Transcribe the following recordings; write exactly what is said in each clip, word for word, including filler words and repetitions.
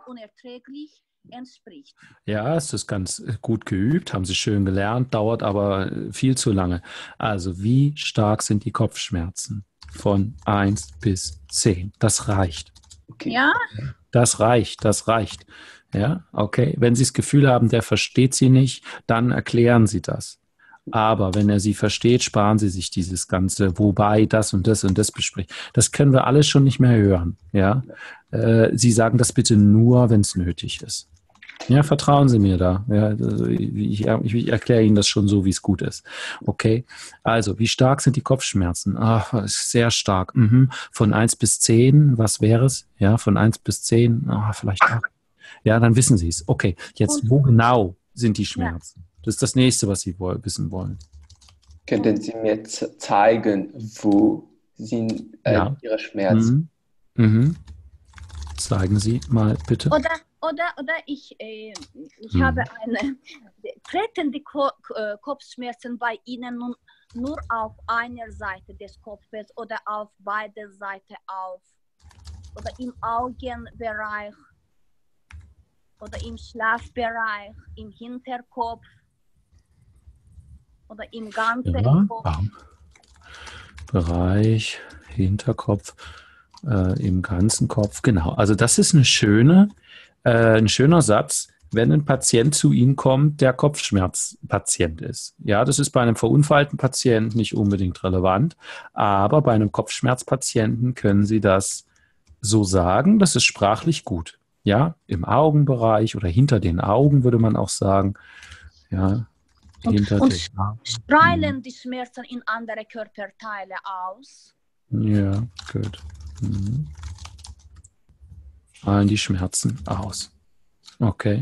unerträglich entspricht. Ja, es ist ganz gut geübt, haben Sie schön gelernt, dauert aber viel zu lange. Also, wie stark sind die Kopfschmerzen? Von eins bis zehn. Das reicht. Okay. Ja? Das reicht, das reicht. Ja, okay. Wenn Sie das Gefühl haben, der versteht Sie nicht, dann erklären Sie das. Aber wenn er Sie versteht, sparen Sie sich dieses Ganze, wobei das und das und das bespricht. Das können wir alles schon nicht mehr hören. Ja, äh, Sie sagen das bitte nur, wenn es nötig ist. Ja, vertrauen Sie mir da. Ja, also ich, ich, ich erkläre Ihnen das schon so, wie es gut ist. Okay, also, wie stark sind die Kopfschmerzen? Ach, sehr stark. Mhm. Von eins bis zehn, was wäre es? Ja, von eins bis zehn, ah, vielleicht acht. Ja, dann wissen Sie es. Okay, jetzt, wo genau sind die Schmerzen? Das ist das Nächste, was Sie woll- wissen wollen. Könnten Sie mir z- zeigen, wo sind äh, Ja. Ihre Schmerzen? Mhm. Mhm. Zeigen Sie mal bitte. Oder, oder, oder ich, äh, ich Hm. habe eine, treten die Ko äh, Kopfschmerzen bei Ihnen nun nur auf einer Seite des Kopfes oder auf beide Seiten auf? Oder im Augenbereich? Oder im Schlafbereich? Im Hinterkopf? Oder im ganzen Ja, Kopf? Arm. Bereich, Hinterkopf, äh, im ganzen Kopf. Genau. Also das ist eine schöne, äh, ein schöner Satz, wenn ein Patient zu Ihnen kommt, der Kopfschmerzpatient ist. Ja, das ist bei einem verunfallten Patienten nicht unbedingt relevant, aber bei einem Kopfschmerzpatienten können Sie das so sagen. Das ist sprachlich gut. Ja, im Augenbereich oder hinter den Augen würde man auch sagen. Ja, hinter Und den Augen. strahlen die Schmerzen in andere Körperteile aus? Ja, gut. Mhm. Strahlen die Schmerzen aus. Okay.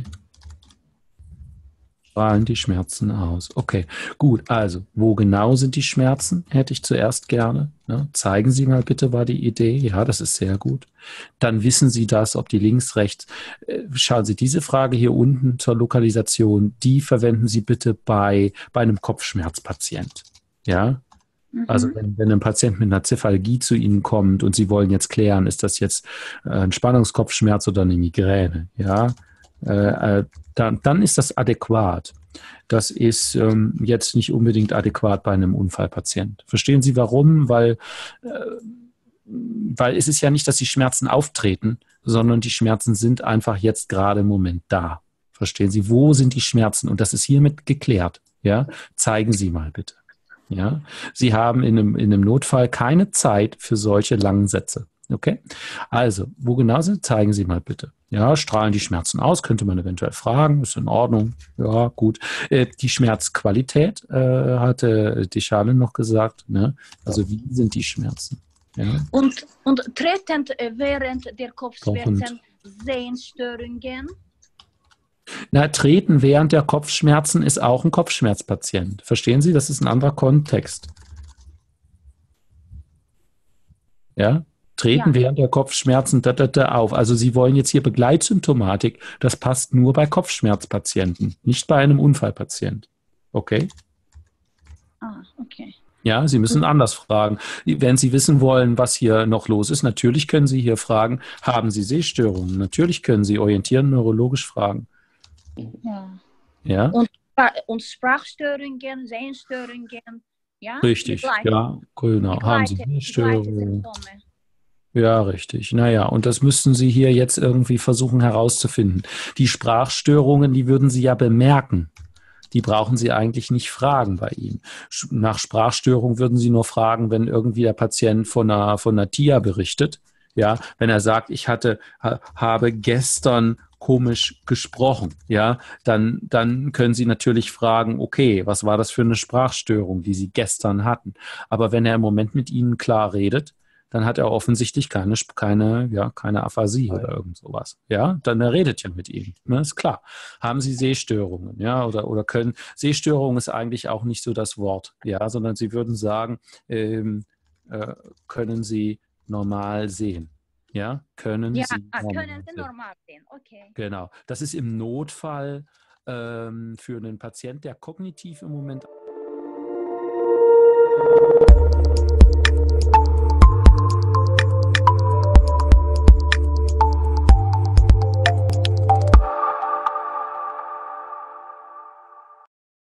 Strahlen die Schmerzen aus. Okay, gut. Also, wo genau sind die Schmerzen? Hätte ich zuerst gerne. Ne? Zeigen Sie mal bitte, war die Idee. Ja, das ist sehr gut. Dann wissen Sie das, ob die links, rechts. Äh, Schauen Sie, diese Frage hier unten zur Lokalisation, die verwenden Sie bitte bei, bei einem Kopfschmerzpatient. Ja, also Mhm. wenn, wenn ein Patient mit einer Zephalgie zu Ihnen kommt und Sie wollen jetzt klären, ist das jetzt äh, ein Spannungskopfschmerz oder eine Migräne, ja, äh, äh, dann, dann ist das adäquat. Das ist ähm, jetzt nicht unbedingt adäquat bei einem Unfallpatient. Verstehen Sie warum? Weil, äh, weil es ist ja nicht, dass die Schmerzen auftreten, sondern die Schmerzen sind einfach jetzt gerade im Moment da. Verstehen Sie? Wo sind die Schmerzen? Und das ist hiermit geklärt. Ja, zeigen Sie mal bitte. Ja, Sie haben in einem, in einem Notfall keine Zeit für solche langen Sätze. Okay? Also, wo genau sind, zeigen Sie mal bitte. Ja, strahlen die Schmerzen aus, könnte man eventuell fragen, ist in Ordnung. Ja, gut. Äh, die Schmerzqualität äh, hatte die Schale noch gesagt. Ne? Also, wie sind die Schmerzen? Ja, Und, und treten äh, während der Kopfschmerzen Pochend. Sehstörungen? Na, treten während der Kopfschmerzen ist auch ein Kopfschmerzpatient. Verstehen Sie? Das ist ein anderer Kontext. Ja? Treten Ja. während der Kopfschmerzen da, da, da auf. Also Sie wollen jetzt hier Begleitsymptomatik. Das passt nur bei Kopfschmerzpatienten, nicht bei einem Unfallpatient. Okay? Ah, okay. Ja, Sie müssen anders fragen. Wenn Sie wissen wollen, was hier noch los ist, natürlich können Sie hier fragen, haben Sie Sehstörungen? Natürlich können Sie orientieren neurologisch fragen. Ja. Ja? Und, und Sprachstörungen, Sehstörungen, ja? Richtig. Begleit- Ja, genau. Haben Sie begleite- Sehstörungen? Begleitsymptome. Ja, richtig. Naja, und das müssten Sie hier jetzt irgendwie versuchen herauszufinden. Die Sprachstörungen, die würden Sie ja bemerken. Die brauchen Sie eigentlich nicht fragen bei ihm. Sch- Nach Sprachstörung würden Sie nur fragen, wenn irgendwie der Patient von einer, von einer T I A berichtet. Ja, wenn er sagt, ich hatte, ha, habe gestern komisch gesprochen, ja, dann, dann können Sie natürlich fragen, okay, was war das für eine Sprachstörung, die Sie gestern hatten? Aber wenn er im Moment mit Ihnen klar redet, dann hat er offensichtlich keine, Sp- keine, ja, keine Aphasie oder irgend sowas. Ja, dann er redet ja mit Ihnen. Ne, ist klar. Haben Sie Sehstörungen, ja, oder, oder können, Sehstörung ist eigentlich auch nicht so das Wort, ja, sondern Sie würden sagen, ähm, äh, können Sie normal sehen? Ja, können Ja, Sie ah, normal können Sie sehen? normal sehen, okay. Genau. Das ist im Notfall ähm, für einen Patient, der kognitiv im Moment